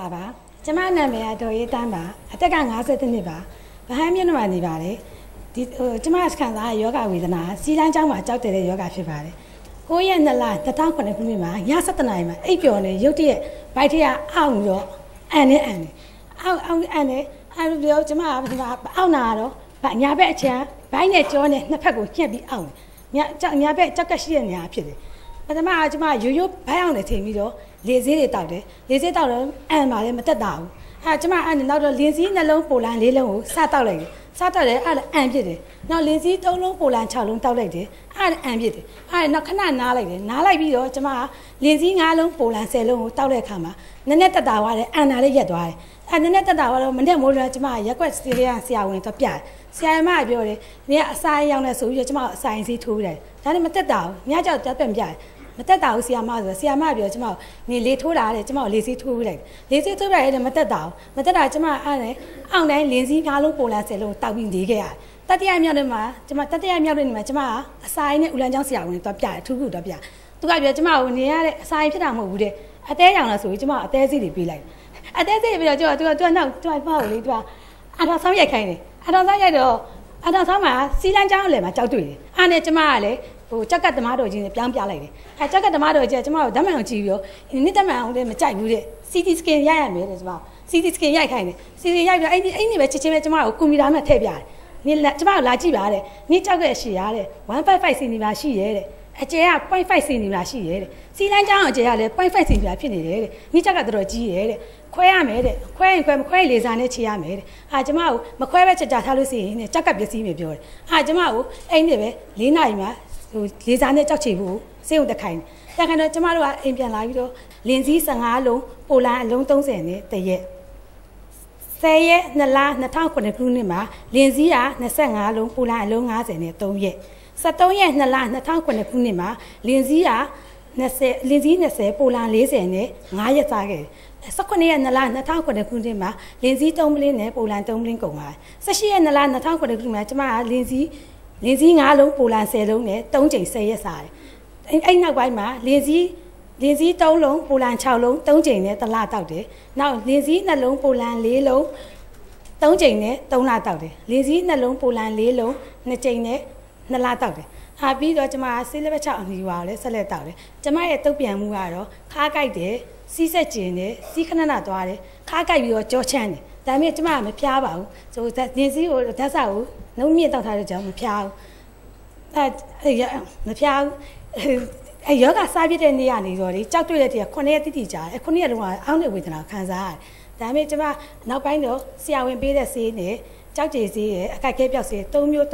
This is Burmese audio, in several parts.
လာပါကျမနာမည်ကဒေါ်ရေးတန်းပါအသက်က50နှစ်ပါဗဟန်းမြို့နယ်မှာနေပါတယ်ဒီကျမခံစားရယောဂဝေဒနာစီလန်းကျောင်းမှာကြောက်တဲ့ယောဂဖြစ်ပါတယ်9ရက်2လ2009ခုနှစ်မှာည7:00နာရီမှာအိပ်ပျော်နေရုတ်တရက်ဘိုက်ထက်အောင့်ရောအန်နေအောင့်အဲ့လိုကျမအောင့်နာတော့ညာဘက်အချမ်းဘိုင်းနဲ့ကြောနဲ့နှစ်ဖက်ကိုညှက်ပြီးအောင့်ညာဘက်ကြောက်ကရှိတဲ့နေရာဖြစ်တယ်ပထမကကျမရိုးရိုးဘိုင်းအောင်နဲ့ချိန်ပြီးတော့လေဆေးတွေတောက်တယ်လေဆေးတောက်တော့အန်ပါလေမတက်တာဘူးအဲ့ကျမအန်နောက်တော့လင်းစည်းနှလုံးပိုလန်4လုံးကိုစတောက်လိုက်တယ်စတောက်တယ်အဲ့အန်ဖြစ်တယ်နောက်လင်းစည်း3လုံးပိုလန်6လုံးတောက်လိုက်တယ်အဲ့အန်ဖြစ်တယ်အဲ့နောက်ခဏနားလိုက်တယ်နားလိုက်ပြီးတော့ကျမလင်းစည်း5လုံးပိုလန်10လုံးကိုတောက်တဲ့အခါမှာနည်းနည်းတက်တာသွားတယ်အန်နာလေးရက်သွားတယ်အဲ့နည်းနည်းတက်တာသွားတော့မနေ့မိုးလွယ်ကျမရက်ွက်စတီရီယာဆရာဝန်တော့ပြတယ်ဆရာမကပြောတယ်နင်ကအစာရောက်နေဆိုပြီးတော့ကျမအစာရင်စီးထိုးတယ်ဒါနဲ့မတက်တာဘူးညကြောက်တက်ပြန်ပြတယ်မတက်တာဘူးဆီယာမဆိုဆီယာမပြောကျမနေလေထိုးတာတဲ့ကျမလေစီးထိုးလိုက်လေစီးထိုးလိုက်တယ်မတက်တာဘူးမတက်တာကျမအားနဲ့အောင့်တိုင်းလင်းစည်း5လုံးပိုလန်10လုံးတောက်ပြီးနေခဲ့ရတယ်တတိယမြောက်နေ့မှာကျမတတိယမြောက်နေ့မှာကျမကအစာရင်နဲ့ဦးလန်းချောင်းဆရာဝန်တော့ပြတယ်ထူးခုတော့ပြသူကပြောကျမကိုနေရတဲ့အစာရင်ဖြစ်တာမဟုတ်ဘူးတဲ့အသေးရောင်လားဆိုပြီးကျမအသေးစိတွေပေးလိုက်အသေးစိပြီးတော့သူကနောက်သူကပေါ့လေသူကအထောက်ဆောင်ရိုက်ခိုင်းတယ်အထောက်ဆောင်ရိုက်တော့အထောက်ဆောင်မှာစီလန်းချောင်းလည်းမှာကြောက်တွေ့တယ်အားနဲ့ကျမကလည်းကြောက်ကသမားတော်ကြီးနဲ့ပြောင်းပြလိုက်တယ်အဲကြောက်ကသမားတော်ကြီးကကျမတို့ဓာတ်မှန်ကိုကြည့်ပြီးတော့နေ့ဓာတ်မှန်အောင်လည်းမကြိုက်ဘူးတဲ့ CT scan ရိုက်ရမယ်တဲ့ကျမ CT scan ရိုက်ခိုင်းတယ် CT ရိုက်ပြီးအဲ့ဒီပဲချက်ချင်းပဲကျမတို့ကွန်ပျူတာမှာထည့်ပြတယ်နေ့ကျမတို့လာကြည့်ပါတဲ့နေ့ကြောက်ရဲ့ရှိရတဲ့1.5 cm ရှိရဲတဲ့အကျယ်က0.5 cm ရှိရဲတဲ့စီလန်းချောင်းအကျယ်ကလည်း0.5 cm ဖြစ်နေတယ်တဲ့နေ့ကြောက်ကတော်ကြီးရဲတဲ့ခွဲရမယ်တဲ့ခွဲရင်ခွဲမခွဲလေစာနဲ့ခြေရမယ်တဲ့ကျမကိုမခွဲပဲချက်ကြထားလို့ရှိရင်ကြောက်ကပစ္စည်းမျိုးပြောတယ်ကျမကိုအဲ့ဒီပဲ4နာရီမှာလေစာနဲ့ကြောက်ချေဖို့စေးုံတက်ခိုင်းတက်ခိုင်းတော့ကျမတို့ကအိမ်ပြန်လာပြီးတော့လင်းစည်း15လုံးပိုလန်အလုံး30နဲ့တရက်10ရက်2လ2009ခုနှစ်မှာလင်းစည်းက25လုံးပိုလန်အလုံး50နဲ့3ရက်73ရက်2လ2009ခုနှစ်မှာလင်းစည်းက20လင်းစည်း20ပိုလန်40နဲ့5ရက်စားခဲ့19ရက်2လ2009ခုနှစ်မှာလင်းစည်း3ပလင်းနဲ့ပိုလန်3ပလင်းကုန်ပါတယ်18ရက်2လ2009ခုနှစ်မှာကျမကလင်းစည်း5လုံးပိုလန်10လုံးနဲ့3ချိန်10ရက်စားတယ်အဲ့နောက်ပိုင်းမှာလင်းစည်း3လုံးပိုလန်6လုံး3ချိန်နဲ့1လတောက်တယ်နောက်လင်းစည်း2လုံးပိုလန်4လုံး3ချိန်နဲ့3လတောက်တယ်လင်းစည်း2လုံးပိုလန်4လုံး2ချိန်နဲ့2လတောက်တယ်ပြီးတော့ကျမဆေးလက်ပတ်6အမီပါကိုလည်းဆက်လက်တောက်တယ်ကျမရဲ့တုတ်ပြန်မှုကတော့ခါးကိုက်တယ်စီးဆက်ကျင်တယ်စီးခဏနာသွားတယ်ခါးကိုက်ပြီးတော့ကြောချမ်းတယ်ဒါပေမဲ့ကျမကမဖျားပါဘူးဆိုလင်းစည်းကိုဓာတ်စာကိုနှုတ်မြင့်တောက်ထားတဲ့ကြောင့်မဖျားဘူးမဖျားဘူးယောဂစားပြတဲ့နေ့ကနေတော့လေကြောက်တွေ့တဲ့တည်းက9ရက်တိတိကြာ9ရက်လုံးကအောင်းနေဝေဒနာခံစားရတယ်ဒါပေမဲ့ကျမနောက်ပိုင်းတော့ဆရာဝန်ပေးတဲ့ဆေးနဲ့ကြောက်ကြည်ဆေးရဲ့အကိုက်ခဲပြောက်ဆေး3မျိုး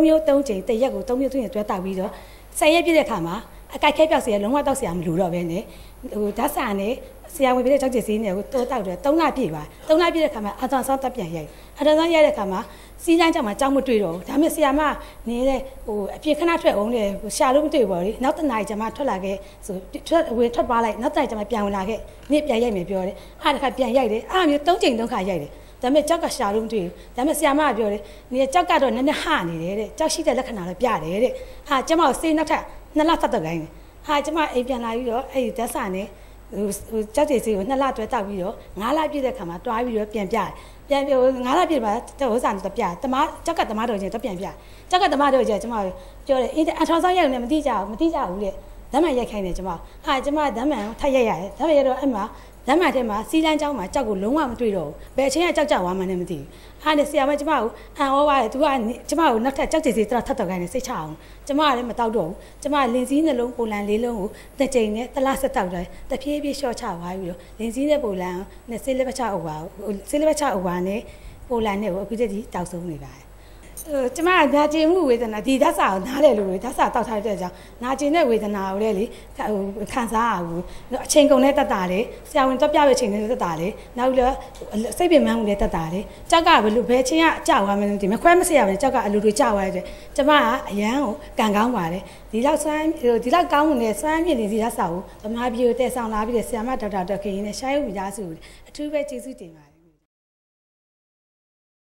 3ချိန်တရက်ကို3မျိုး3ရက်တွဲတောက်ပြီးတော့10ရက်ပြည့်တဲ့ခါမှာအကိုက်ခဲပြောက်ဆေးလုံးဝတောက်ဆရာမလိုတော့ဘဲနဲ့ဓာတ်စာနဲ့ဆရာဝန်ပေးတဲ့ကြောက်ကြည်ဆေးနဲ့ကိုတောက်တယ်3လပြည့်ပါ3လပြည့်တဲ့ခါမှာအထောက်ဆောင်တက်ပြန်ရိုက်အထောက်ဆောင်ရိုက်တဲ့ခါမှာစီးလန်းကြောင်မှာကြောက်မတွေ့တော့ဘူးဒါပေမဲ့ဆရာမနေတဲ့အပြင်ခဏထွက်အောင်လေရှာလို့မတွေ့ပါဘူးနောက်တနားကျမထွက်လာခဲ့ဆိုထွက်သွားလိုက်နောက်တနားကျမပြန်ဝင်လာခဲ့နေ့ပြန်ရိုက်မယ်ပြောတယ်တခါပြန်ရိုက်တယ်မျိုး3ချိန်3ခါရိုက်တယ်ဒါပေမဲ့ကြောက်ကရှာလို့မတွေ့ဘူးဒါပေမဲ့ဆရာမကပြောတယ်နေကြောက်ကတော့နည်းနည်းဟနေတယ်တဲ့ကြောက်ရှိတဲ့လက္ခဏာလည်းပြတယ်တဲ့ကျမကိုစေးနောက်ထပ်2လဆက်တော့ခိုင်းတယ်ကျမအိမ်ပြန်လာပြီးတော့အဲ့ဒီဓာတ်စာနဲ့ကြောက်တဲ့စေးကို2လတွဲတောက်ပြီးတော့9လပြည့်တဲ့ခါမှာတွားပြီးတော့ပြန်ပြတယ်ပြန်ပြော9လပြည့်မှာဟိုစာနဲ့ပြတမကြောက်ကတမတော်ချင်းတော့ပြန်ပြကြောက်ကတမတော်ချင်းကျမပြောတယ်အထောက်ဆောင်ရိုက်နေမသိကြဘူးတဲ့ဓာတ်မှန်ရိုက်ခိုင်းတယ်ကျမကျမဓာတ်မှန်ထပ်ရိုက်ရတယ်ဓာတ်မှန်ရတော့အဲ့မှာဓာတ်မှန်ထဲမှာစီလန်းချောင်းမှာကြောက်ကိုလုံးဝမတွေ့တော့ဘူးဘယ်အချိန်ကကြောက်ကြွားမှန်းလည်းမသိဘူးနဲ့ဆရာမကျမကိုအန်ဩပါတယ်သူကကျမကိုနောက်ထပ်ကြောက်ကြည်စီတော့ထပ်တော့ခိုင်းနေစိတ်ချအောင်ကျမကလည်းမတောက်တော့ဘူးကျမလင်းစည်းနှလုံးပိုလန်4လုံးကိုတစ်ချိန်နဲ့1လဆက်တောက်တယ်တဖြည်းဖြည်းရှော့ချသွားပြီးတော့လင်းစည်းနဲ့ပိုလန်နဲ့ဆေးလက်ပတ်ချအုပ်ပါဆေးလက်ပတ်ချအုပ်ပါနဲ့ပိုလန်နဲ့ကိုအခုတည်းတောက်ဆုံးနေပါတယ်ကျမကနာကျင်မှုဝေဒနာဒီဓာတ်စာကိုနားတယ်လို့ဓာတ်စာတောက်ထားတဲ့ကြောင့်နာကျင်တဲ့ဝေဒနာကိုလည်းလေခံစားရဘူးအချိန်ကုန်နဲ့တက်တာလေဆရာဝန်တော့ပြရချိန်နဲ့တက်တာလေနောက်ပြီးတော့စိတ်ပင်ပန်းမှုနဲ့တက်တာလေကြောက်ကဘယ်လိုဘယ်ချင်းကကြောက်သွားမလဲမသိမခွဲမစရဘူးကြောက်ကအလိုလိုကြောက်သွားတဲ့ကျမကအရန်ကိုကန်ကောင်းပါတယ်ဒီလောက်ကောင်းနေတဲ့စွမ်းမြင့်နေဒီဓာတ်စာကိုဗမာပြည်ကိုတည်ဆောင်လာပြီးတဲ့ဆရာမဒေါက်တာဒေါက်ခင်နဲ့ရှားရုပ်မိသားစုအထူးပဲကျေးဇူးတင်ပါတယ်